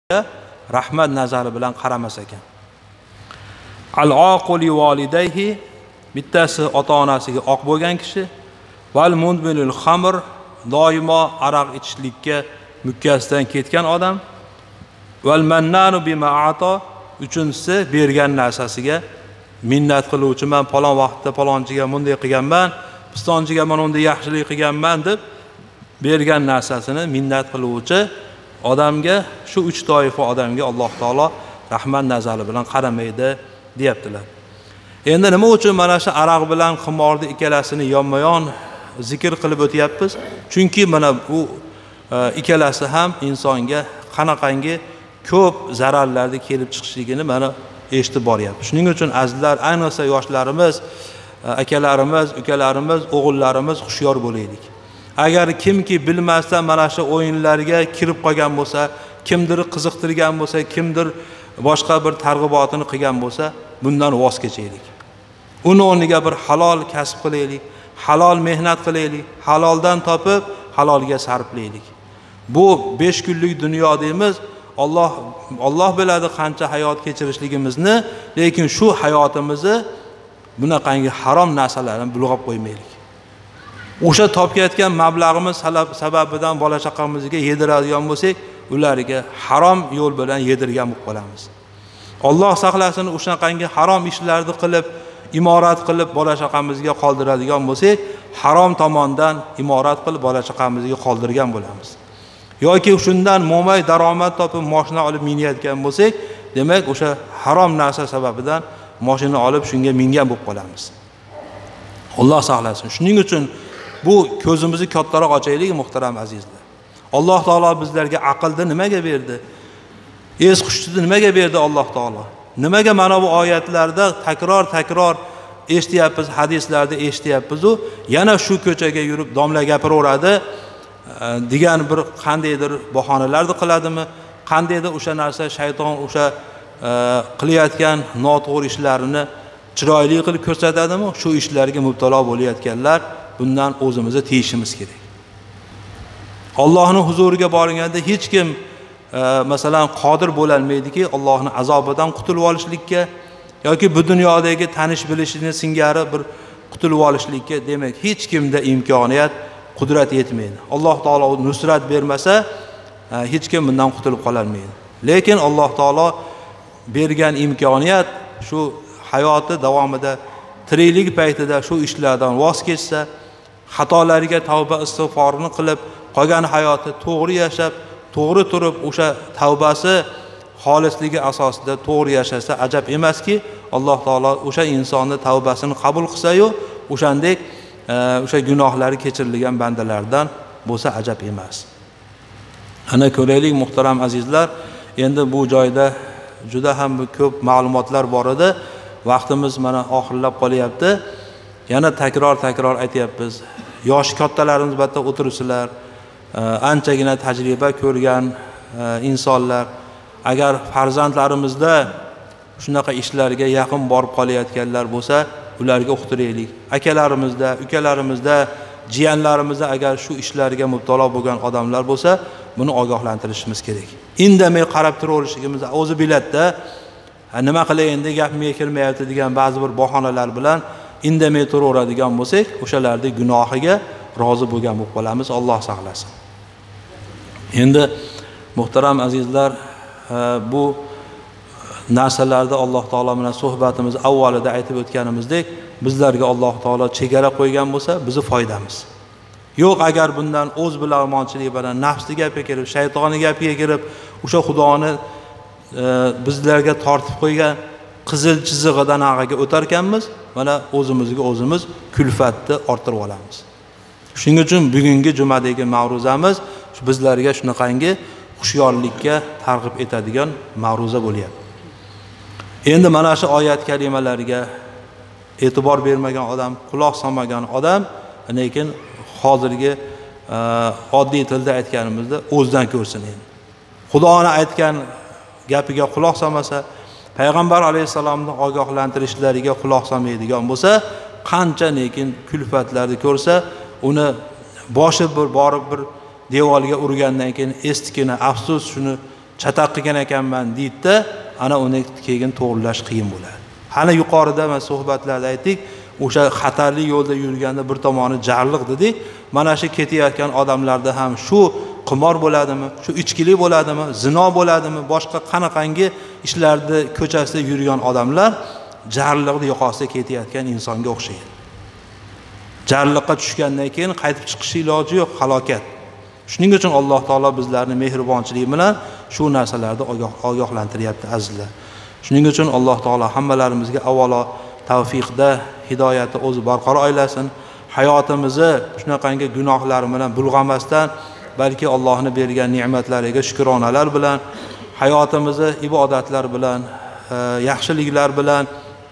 rahmat nazari bilan qaramas ekan. Al-aquli walidayhi, bittasi ota-onasiga oq bo'lgan kishi, val mudminul xamr, doimo aroq ichishlikka mukkasidan ketgan odam, val mannanu bima ata, uchinchisi bergan narsasiga minnat qiluvchi, men falon vaqtda falonchiga bunday qilganman, pistonchiga men unday yaxshilik qilganman deb bergan narsasini minnat qiluvchi odamga, shu 3 toifa odamga Alloh taolo rahmat nazari bilan qaramaydi deyaptilar. Endi nima uchun mana shu aroq bilan qimorni ikkalasini yonma-yon zikr qilib o'tyapmiz? Chunki mana bu ikkalasi ham insonga qanaqangi ko'p zararlarni kelib chiqishligini mana eshitib boryapmiz. Shuning uchun azizlar, ayniqsa yoshlarimiz, akalarimiz, ukalarimiz, o'g'illarimiz xushyor bo'laylik. Agar kimki bilmasdan mana shu o'yinlarga kirib qolgan bo'lsa, kimdir qiziqtirgan bo'lsa, kimdir boshqa bir targ'ibotini qilgan bo'lsa, bundan voz kechaylik. Uni o'rniga bir halol kasb qilaylik, halol mehnat qilaylik, haloldan topib halolga sarflaylik. Bu 5 kunlik dunyo deymiz. Alloh biladi qancha hayot kechirishligimizni, lekin shu hayotimizni bunaqangi harom narsalardan bulg'ab qo'ymaylik. O'sha topayotgan mablag'imiz sababidan bola chaqamizga yediradigan bo'lsak, ularga harom yo'l bilan yedirgan bo'lib qolamiz. Alloh saqlasin, o'shanaqangi harom ishlarni qilib, imorat qilib bola chaqamizga qoldiradigan bo'lsak, harom tomondan imorat qilib bola chaqamizga qoldirgan bo'lamiz. Yoki shundan mo'may daromad topib mashina olib minayotgan bo'lsak, demak o'sha harom narsa sababidan mashina olib shunga mingan bo'lib qolamiz. Alloh saqlasin. Shuning uchun bu ko'zimizni kattaroq ochaylik, muhtaram azizlar. Alloh taolo bizlarga aqlni nimaga berdi? Es-hushni nimaga berdi Alloh taolo? Nimaga mana bu oyatlarda takror eshityapmiz, hadislarda eshityapmiz, yana shu ko'chaga yurib domla gapiraveradi degan bir qandaydir bahonalarni qiladimi? Qandaydir o'sha narsa shayton o'sha qilayotgan noto'g'ri ishlarini chiroyli qilib ko'rsatadimi? Shu ishlarga mubtalo bo'layotganlar, bundan o'zimizni tiyishimiz kerak. Allohning huzuriga borganda hech kim masalan qodir bo'lalmaydiki, Allohning azobidan qutulib olishlikka yoki bu dunyodagi tanish bilishini singari bir qutulib olishlikka, demak hech kimda imkoniyat, qudrat yetmaydi. Alloh taolo nusrat bermasa, hech kim bundan qutulib qololmaydi. Lekin Alloh taolo bergan imkoniyat, shu hayoti davomida tiriklik paytida shu ishlardan voz kechsa, xatolariga tavba istig'forini qilib, qolgan hayoti to'g'ri yashab, to'g'ri turib, o'sha tavbasi xolisligi asosida to'g'ri yashasa, ajab emaski, Alloh taolo o'sha insonning tavbasini qabul qilsa-yu, o'shandek o'sha gunohlari kechirilgan bandalardan bo'lsa ajab emas. Ana ko'raylik muhtaram azizlar, endi bu joyda juda ham ko'p ma'lumotlar bor edi. Vaqtimiz mana oxirlab qolyapti. Yana takror aytyapmiz. Yosh kattalarimiz batda o'tiribsizlar. Anchagina tajriba ko'rgan insonlar, agar farzandlarimizda shunaqa ishlarga yaqin borib qolayotganlar bo'lsa, ularga o'qitiraylik. Akalarimizda, ukalarimizda, jiyanlarimizda agar shu ishlarga mubtalo bo'lgan odamlar bo'lsa, buni ogohlantirishimiz kerak. Indamay qarab turaverishimiz o'zi bilatda, nima qilay endi gapimga kirmayapti degan ba'zi bir bahonalar bilan indamay turaveradigan bo'lsak, o'shalarning gunohiga rozi bo'lgan bo'lib qolamiz. Alloh saqlasin. Endi muhtaram azizlar, bu narsalarda Alloh taolo bilan suhbatimiz avvalida aytib o'tganimizdek, bizlarga Alloh taolo chegara qo'ygan bo'lsa, bizi foydamiz. Yo'q, agar bundan o'z bilarmonchilik bilan nafsni gapiga kirib, shaytonning gapiga kirib, o'sha Xudoni bizlarga tortib qo'ygan qizil chizig'idan ag'aga o'tarkanmiz, mana o'zimizga o'zimiz kulfatni orttirib olamiz. Shuning uchun bugungi jumadagi ma'ruzamiz bizlarga shunaqangi xushyorlikka targ'ib etadigan ma'ruza bo'lyapti. Endi mana shu oyat kalimalarga e'tibor bermagan odam, quloq solmagan odam, lekin hozirgi oddiy tilda aytganimizda o'zdan ko'rsin endi. Xudoning aytgan gapiga quloq solmasa, payg'ambar alayhisalomning ogohlantirishlariga quloq solmaydigan bo'lsa, qancha lekin kulfatlarni ko'rsa, uni boshi bir borib bir devorga urgandan keyin estikina afsus shuni chataq qilgan ekanman deydi-da, ana uni keyin to'g'rilash qiyin bo'ladi. Hali yuqorida men suhbatlarda aytdik, o'sha xatarli yo'lda yurganda bir tomoni jarliq dedik. Mana shu ketayotgan odamlarda ham shu qimor bo'ladimi, shu ichkilik bo'ladimi, zino bo'ladimi, boshqa qanaqangi ishlarda ko'chasida yurgan odamlar jarliqni yoqasida ketayotgan insonga o'xshaydi. Jarliqqa tushgandan keyin qaytib chiqish iloji yo'q, halokat. Shuning uchun Alloh taolo bizlarni mehribonchiligi bilan shu narsalarni ogohlantiryapti azizlar. Shuning uchun Alloh taolo hammalarimizga avvalo tavfiqda, hidoyatda o'zi barqaror aylasin. Hayotimizni shunaqangi gunohlar bilan bulg'amasdan, balki Allohning bergan ne'matlariga shukronalar bilan, hayotimizni ibodatlar bilan, yaxshiliklar bilan,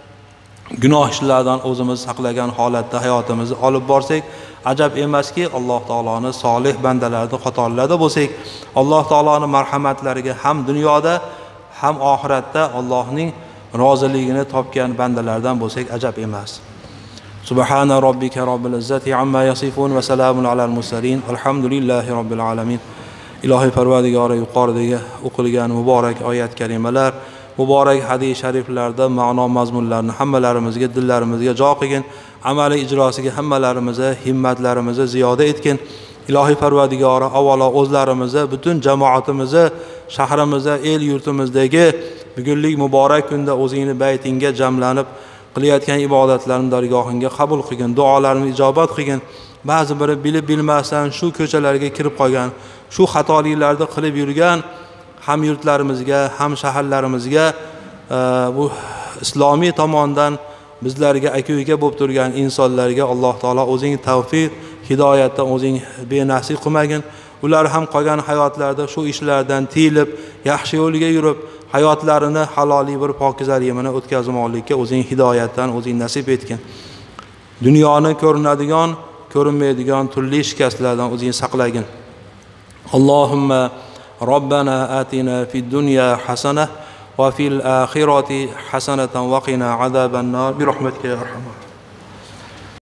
gunoh ishlardan o'zimiz saqlagan holatda hayotimizni olib borsak, ajab emaski, Alloh taoloning solih bandalarining qatorlarida bo'lsak, Alloh taoloning marhamatlariga ham dunyoda, ham oxiratda Allohning roziligini topgan bandalardan bo'lsak ajab emas. Subhana robbika robbil izzati amma yasifun va salamun alal mursalin. Alhamdulillahi robbil alamin. Ilohiy Parvardigori yuqoridagi o'qilgan muborak oyat karimalar, muborak hadis shariflarda ma'no mazmunlarni hammalarimizga, dillarimizga jo qilgin, amaliy ijrosiga hammalarimizni himmatlarimizni ziyoda etgin. Ilohiy Parvardigori avvalo o'zlarimizni, butun jamoatimizni, shahrimizda, el yurtimizdagi bugunlik muborak kunda o'zingni baytingga jamlanib qilayotgan ibodatlarni dargohingga qabul qilgin, duolarimizni ijobat qilgin. Ba'zi biri bilib bilmasdan shu ko'chalarga kirib qolgan, shu xatoliklarni qilib yurgan ham yurtlarimizga, ham shaharlarimizga bu islomiy tomondan bizlarga aka-uka bo'lib turgan insonlarga Alloh taolo o'zing tavfiq, hidoyatdan o'zing benasib qilmagin. Ular ham qolgan hayotlarda shu ishlardan tiyilib, yaxshi yo'lga yurib, hayotlarini haloliy bir pokizalik bilan o'tkazmoqlikka o'zing hidoyatdan o'zing nasib etgin. Dunyoni ko'rinadigan, ko'rinmaydigan turli shikastlardan o'zing saqlagin. Allohumma Robbana atina fid dunya hasanah va fil akhirati hasanatan va qina azaban nar bi rahmatika ya arhamar